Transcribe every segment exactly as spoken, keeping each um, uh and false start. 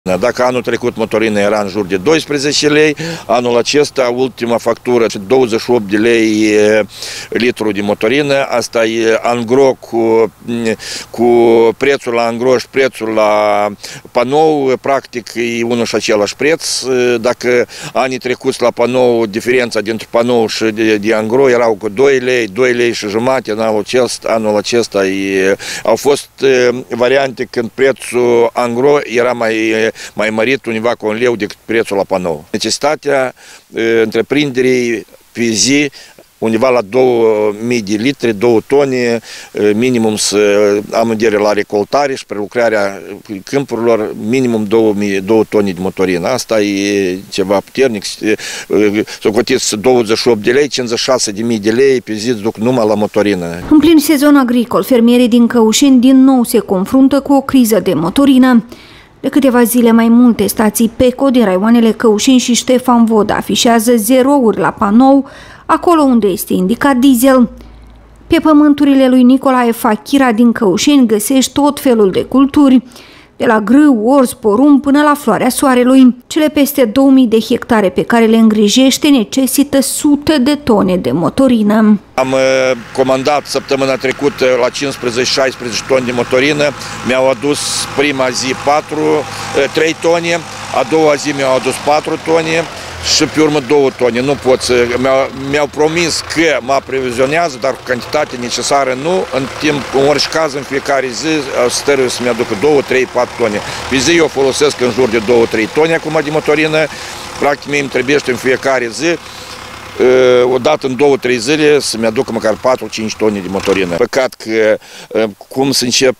Dacă anul trecut motorina era în jur de doisprezece lei, anul acesta, ultima factură, douăzeci și opt de lei litru de motorină, asta e angro cu, cu prețul la angro și prețul la panou, practic e unul și același preț. Dacă anii trecuți la panou, diferența dintre panou și de, de angro erau cu doi lei, doi lei și jumate, anul acesta, anul acesta e, au fost variante când prețul angro era mai mai mărit undeva cu un leu decât prețul la panou. Necesitatea întreprinderii pe zi undeva la două mii de litri, două tone, minimum să am în vedere la recoltare și prelucrarea câmpurilor, minimum două mii, două tone de motorină. Asta e ceva puternic. Să cotiți douăzeci și opt de lei, cincizeci și șase de mii de lei pe zi duc numai la motorină. În plin sezon agricol, fermierii din Căușeni din nou se confruntă cu o criză de motorină. De câteva zile mai multe stații Peco din raioanele Căușeni și Ștefan Vodă afișează zerouri la panou, acolo unde este indicat diesel. Pe pământurile lui Nicolae Fachira din Căușeni găsești tot felul de culturi, de la grâu, orz, porumb până la floarea soarelui. Cele peste două mii de hectare pe care le îngrijește necesită sute de tone de motorină. Am comandat săptămâna trecută la cincisprezece șaisprezece tone de motorină, mi-au adus prima zi patru, trei tone, a doua zi mi-au adus patru tone și pe urmă două tone. Nu pot să... Mi-au promis că mă previzionează, dar cu cantitate necesară nu. În timp, în orice caz, în fiecare zi, stăruie să-mi aducă două, trei, patru tone. Pe zi eu folosesc în jur de două, trei tone acum de motorină. Practic, mie îmi trebuie în fiecare zi, odată în două, trei zile, să-mi aducă măcar patru, cinci tone de motorină. Păcat că cum să încep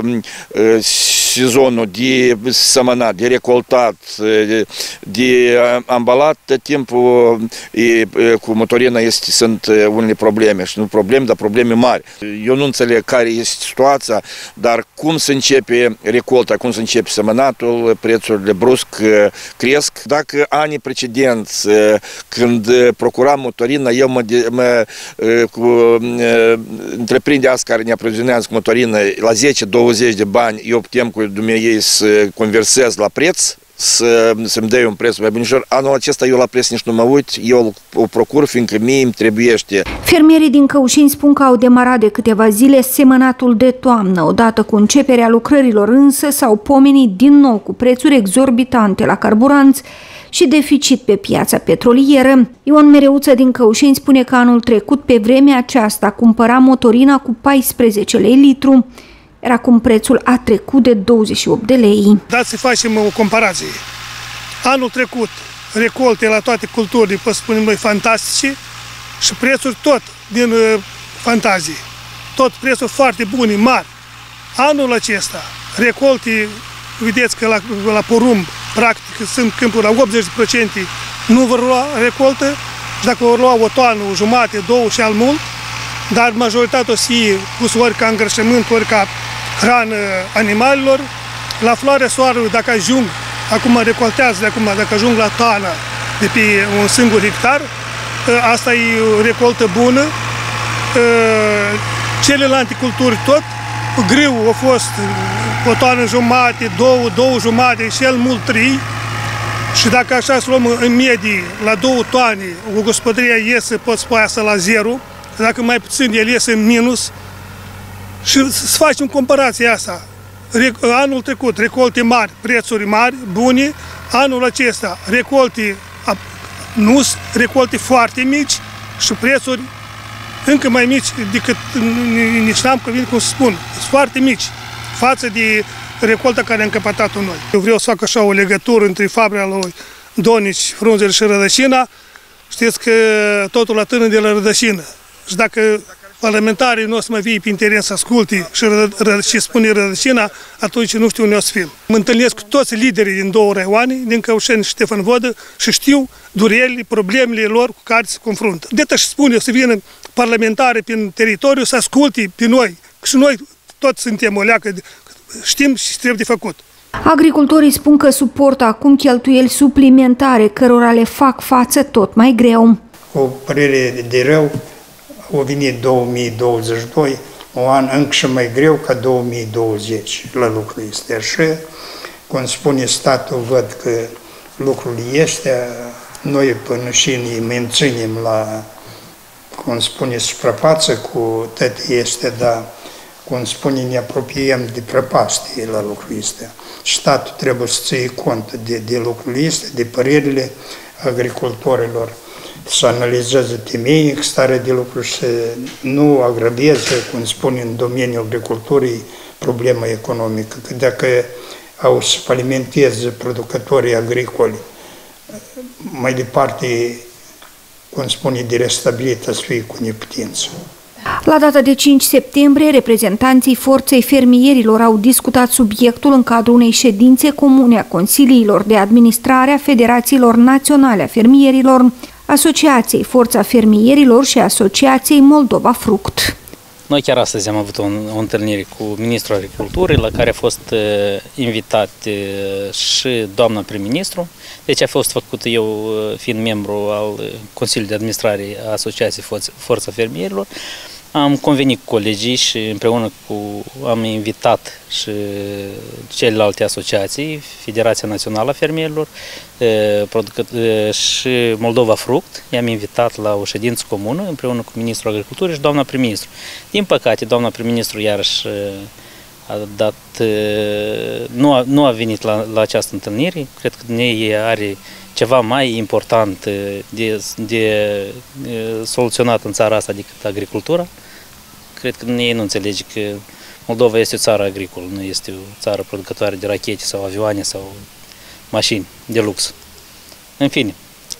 sezonul de sămănat, de recoltat, de, de ambalat, tot timpul e, cu motorina este, sunt unele probleme și nu probleme, dar probleme mari. Eu nu înțeleg care este situația, dar cum să începe recolta, cum să începe sămănatul, prețurile brusc cresc. Dacă anii precedenți, când procuram motorina, eu mă, mă cu întreprinderea asta care ne aprovizionează cu motorină la zece douăzeci de bani, eu putem cu dumneavoastră să conversez la preț, să, să-mi dai un preț mai bunișor. Anul acesta eu la preț nici nu mă uit, eu o procur fiindcă mie îmi trebuiește. Fermierii din Căușeni spun că au demarat de câteva zile semănatul de toamnă. Odată cu începerea lucrărilor însă s-au pomenit din nou cu prețuri exorbitante la carburanți și deficit pe piața petrolieră. Ion Mereuță din Căușeni spune că anul trecut, pe vremea aceasta, cumpăra motorina cu paisprezece lei litru, iar acum prețul a trecut de douăzeci și opt de lei. Dați să facem o comparație. Anul trecut, recolte la toate culturile, pot spune noi, fantastice și prețuri tot din uh, fantazie. Tot prețuri foarte bune, mari. Anul acesta, recolte, vedeți că la, la porumb, practic, sunt câmpuri la optzeci la sută nu vor lua recoltă și dacă vor lua o toană, o jumate, două și al mult, dar majoritatea o să fie pus ori ca îngrășământ, ori ca hrană animalelor. La floarea soarelui, dacă ajung, acum recoltează de acum, dacă ajung la toană de pe un singur hectar, asta e o recoltă bună. Celelalte culturi tot, grâu a fost o toană jumate, două, două jumate, cel mult trei. Și dacă așa să luăm în medie la două toane, o gospodărie iese, pot spune asta la zero, dacă mai puțin el iese în minus. Și să facem comparația asta. Anul trecut, recolte mari, prețuri mari, bune. Anul acesta, recolte nu, recolte foarte mici și prețuri încă mai mici decât nici n-am că vin cum să spun. Sunt foarte mici față de recolta care am încăpătat-o noi. Eu vreau să fac așa o legătură între fabrica lui Donici, Frunzele și Rădășina. Știți că totul atârnă de la rădășină. Și dacă parlamentarii nu o să mai vie pe teren să asculte și, și spune rădășina, atunci nu știu unde o să fim. Mă întâlnesc cu toți liderii din două raioane, din Căușeni și Ștefan Vodă, și știu durerile, problemele lor cu care se confruntă. De asta și spune, o să vină parlamentarii prin teritoriu să asculte pe noi. Și noi toți suntem o leacă, știm și trebuie de făcut. Agricultorii spun că suportă acum cheltuieli suplimentare, cărora le fac față tot mai greu. O părere de rău, a venit două mii douăzeci și doi, un an încă și mai greu ca două mii douăzeci la lucru este așa. cum spune statul, văd că lucrul este, noi până și ne menținem la, cum spune, suprafață cu tot este, dar, cum spune, ne apropiem de prăpastie la lucrul ăsta. Statul trebuie să ție cont de, de lucrul ăsta, de părerile agricultorilor, să analizeze temeinic starea de lucru și să nu agraveze, cum spune, în domeniul agriculturii problema economică. Că dacă au să falimenteze producătorii agricoli, mai departe, cum spune, de restabilită să fie cu neputință. La data de cinci septembrie, reprezentanții Forței Fermierilor au discutat subiectul în cadrul unei ședințe comune a Consiliilor de Administrare a Federațiilor Naționale a Fermierilor, Asociației Forța Fermierilor și Asociației Moldova Fruct. Noi chiar astăzi am avut o, o întâlnire cu Ministrul Agriculturii, la care a fost uh, invitat uh, și doamna prim-ministru. Deci a fost făcut eu, uh, fiind membru al Consiliului de Administrare a Asociației Forța Fermierilor. Am convenit cu colegii și împreună cu am invitat și celelalte asociații, Federația Națională a Fermierilor și Moldova Fruct. I-am invitat la o ședință comună împreună cu Ministrul Agriculturii și doamna prim-ministru. Din păcate, doamna prim-ministru iarăși a dat, nu, a, nu a venit la, la această întâlnire. Cred că ne are ceva mai important de, de soluționat în țara asta decât agricultura. Cred că ei nu înțelege că Moldova este o țară agricolă, nu este o țară producătoare de rachete sau avioane sau mașini de lux. În fine,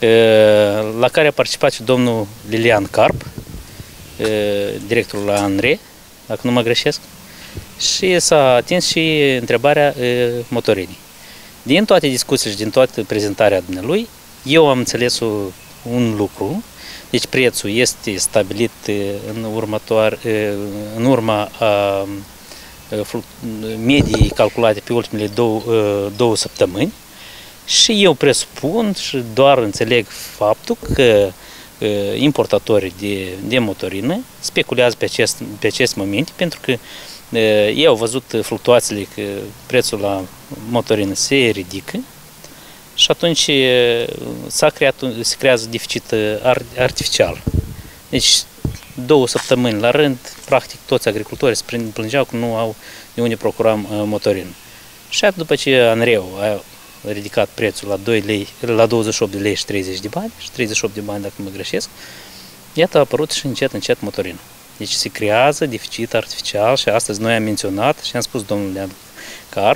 la care a participat și domnul Lilian Carp, directorul la ANRE, dacă nu mă greșesc, și s-a atins și întrebarea motorinii. Din toate discuțiile și din toată prezentarea dumnealui, eu am înțeles un lucru, deci prețul este stabilit în, următoare, în urma a mediei calculate pe ultimele două, două săptămâni și eu presupun și doar înțeleg faptul că importatorii de, de motorină speculează pe acest, pe acest moment, pentru că ei au văzut fluctuațiile că prețul la motorină se ridică și atunci s-a creat, se creează deficit artificial. Deci două săptămâni la rând, practic toți agricultorii se plângeau că nu au de unde procura motorină. Și după ce ANRE-ul a ridicat prețul la, doi lei, la douăzeci și opt de lei și treizeci de bani, și treizeci și opt de bani dacă nu mă greșesc, iată a apărut și încet, încet motorină. Deci se creează deficit artificial și astăzi noi am menționat și am spus domnului Carp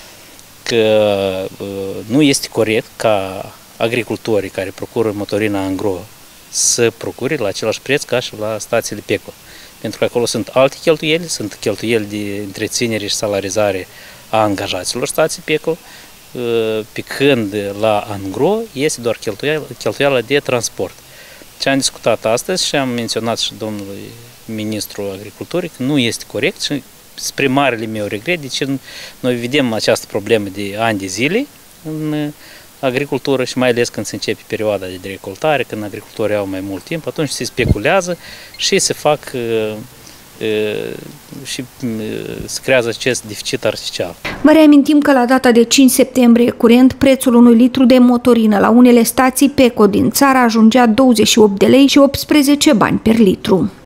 că uh, nu este corect ca agricultorii care procură motorina angro să procure la același preț ca și la stațiile PECO. Pentru că acolo sunt alte cheltuieli, sunt cheltuieli de întreținere și salarizare a angajaților stații PECO, uh, pe când la angro este doar cheltuiala, cheltuiala de transport. Ce am discutat astăzi și am menționat și domnului Ministrul Agriculturii că nu este corect și spre marele meu regret, deci noi vedem această problemă de ani de zile în agricultură și mai ales când se începe perioada de recoltare, când agricultorii au mai mult timp, atunci se speculează și se fac uh, uh, și uh, se creează acest deficit artificial. Vă reamintim că la data de cinci septembrie curent, prețul unui litru de motorină la unele stații PECO din țară ajungea douăzeci și opt de lei și optsprezece bani per litru.